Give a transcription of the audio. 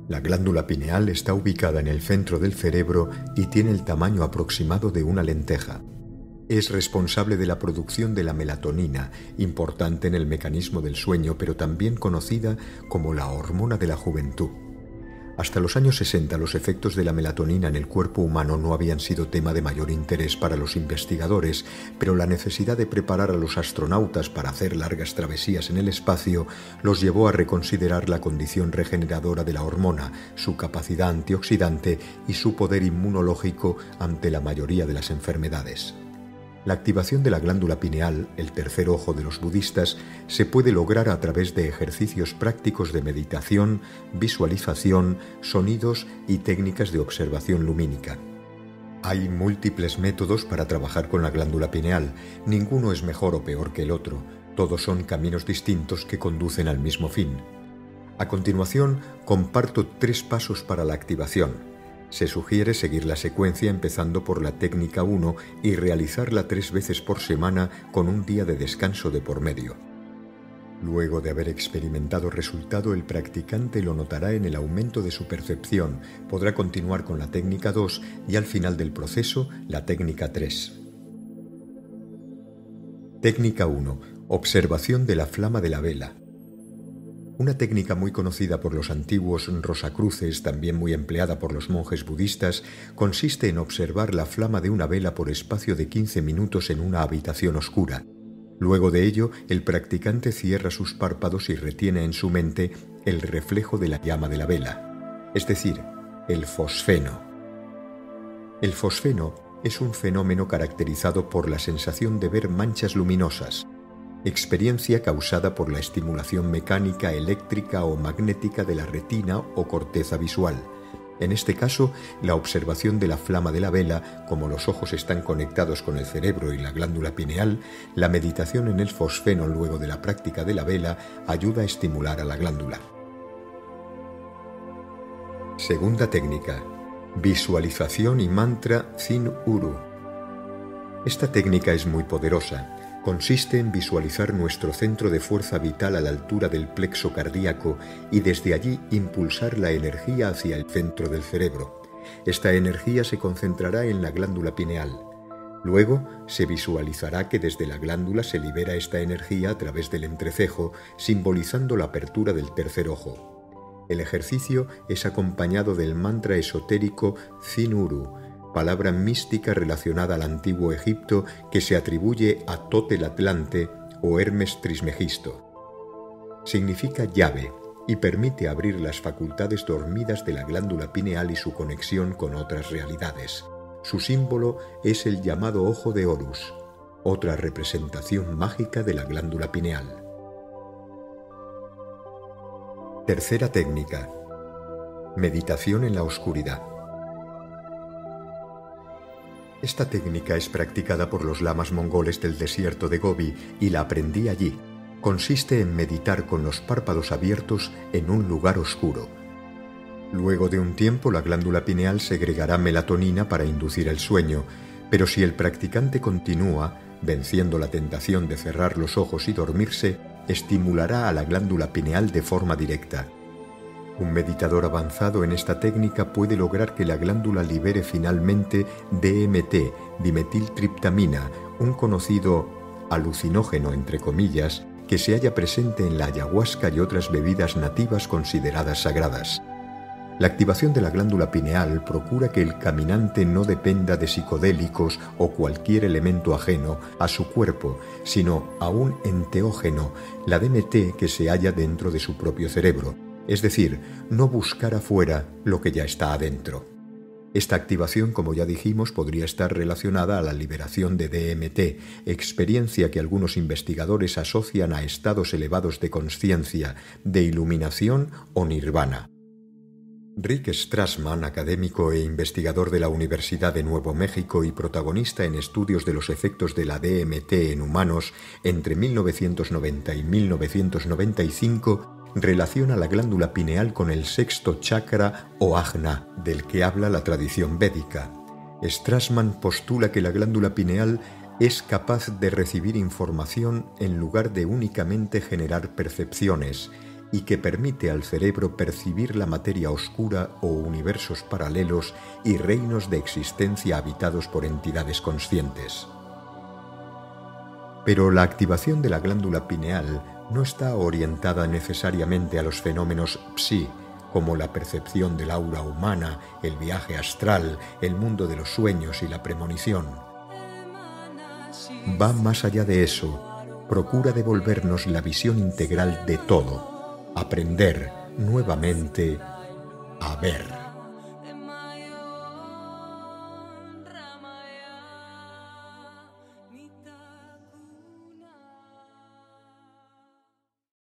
La glándula pineal está ubicada en el centro del cerebro y tiene el tamaño aproximado de una lenteja. Es responsable de la producción de la melatonina, importante en el mecanismo del sueño, pero también conocida como la hormona de la juventud. Hasta los años 60 los efectos de la melatonina en el cuerpo humano no habían sido tema de mayor interés para los investigadores, pero la necesidad de preparar a los astronautas para hacer largas travesías en el espacio los llevó a reconsiderar la condición regeneradora de la hormona, su capacidad antioxidante y su poder inmunológico ante la mayoría de las enfermedades. La activación de la glándula pineal, el tercer ojo de los budistas, se puede lograr a través de ejercicios prácticos de meditación, visualización, sonidos y técnicas de observación lumínica. Hay múltiples métodos para trabajar con la glándula pineal. Ninguno es mejor o peor que el otro. Todos son caminos distintos que conducen al mismo fin. A continuación, comparto 3 pasos para la activación. Se sugiere seguir la secuencia empezando por la técnica 1 y realizarla 3 veces por semana con un día de descanso de por medio. Luego de haber experimentado resultado, el practicante lo notará en el aumento de su percepción, podrá continuar con la técnica 2 y al final del proceso, la técnica 3. Técnica 1. Observación de la flama de la vela. Una técnica muy conocida por los antiguos rosacruces, también muy empleada por los monjes budistas, consiste en observar la flama de una vela por espacio de 15 minutos en una habitación oscura. Luego de ello, el practicante cierra sus párpados y retiene en su mente el reflejo de la llama de la vela, es decir, el fosfeno. El fosfeno es un fenómeno caracterizado por la sensación de ver manchas luminosas, experiencia causada por la estimulación mecánica, eléctrica o magnética de la retina o corteza visual. En este caso, la observación de la flama de la vela, como los ojos están conectados con el cerebro y la glándula pineal, la meditación en el fosfeno luego de la práctica de la vela ayuda a estimular a la glándula. Segunda técnica: visualización y mantra Thin Uru. Esta técnica es muy poderosa. Consiste en visualizar nuestro centro de fuerza vital a la altura del plexo cardíaco y desde allí impulsar la energía hacia el centro del cerebro. Esta energía se concentrará en la glándula pineal. Luego se visualizará que desde la glándula se libera esta energía a través del entrecejo, simbolizando la apertura del tercer ojo. El ejercicio es acompañado del mantra esotérico Thin Uru, palabra mística relacionada al antiguo Egipto que se atribuye a Totel-Atlante o Hermes Trismegisto. Significa llave y permite abrir las facultades dormidas de la glándula pineal y su conexión con otras realidades. Su símbolo es el llamado ojo de Horus, otra representación mágica de la glándula pineal. Tercera técnica: meditación en la oscuridad. Esta técnica es practicada por los lamas mongoles del desierto de Gobi y la aprendí allí. Consiste en meditar con los párpados abiertos en un lugar oscuro. Luego de un tiempo la glándula pineal segregará melatonina para inducir el sueño, pero si el practicante continúa, venciendo la tentación de cerrar los ojos y dormirse, estimulará a la glándula pineal de forma directa. Un meditador avanzado en esta técnica puede lograr que la glándula libere finalmente DMT, dimetiltriptamina, un conocido alucinógeno, entre comillas, que se halla presente en la ayahuasca y otras bebidas nativas consideradas sagradas. La activación de la glándula pineal procura que el caminante no dependa de psicodélicos o cualquier elemento ajeno a su cuerpo, sino a un enteógeno, la DMT que se halla dentro de su propio cerebro. Es decir, no buscar afuera lo que ya está adentro. Esta activación, como ya dijimos, podría estar relacionada a la liberación de DMT, experiencia que algunos investigadores asocian a estados elevados de consciencia, de iluminación o nirvana. Rick Strassman, académico e investigador de la Universidad de Nuevo México y protagonista en estudios de los efectos de la DMT en humanos entre 1990 y 1995, relaciona la glándula pineal con el sexto chakra o ajna, del que habla la tradición védica. Strassman postula que la glándula pineal es capaz de recibir información en lugar de únicamente generar percepciones, y que permite al cerebro percibir la materia oscura o universos paralelos y reinos de existencia habitados por entidades conscientes. Pero la activación de la glándula pineal no está orientada necesariamente a los fenómenos psi, como la percepción del aura humana, el viaje astral, el mundo de los sueños y la premonición. Va más allá de eso, procura devolvernos la visión integral de todo, aprender nuevamente a ver.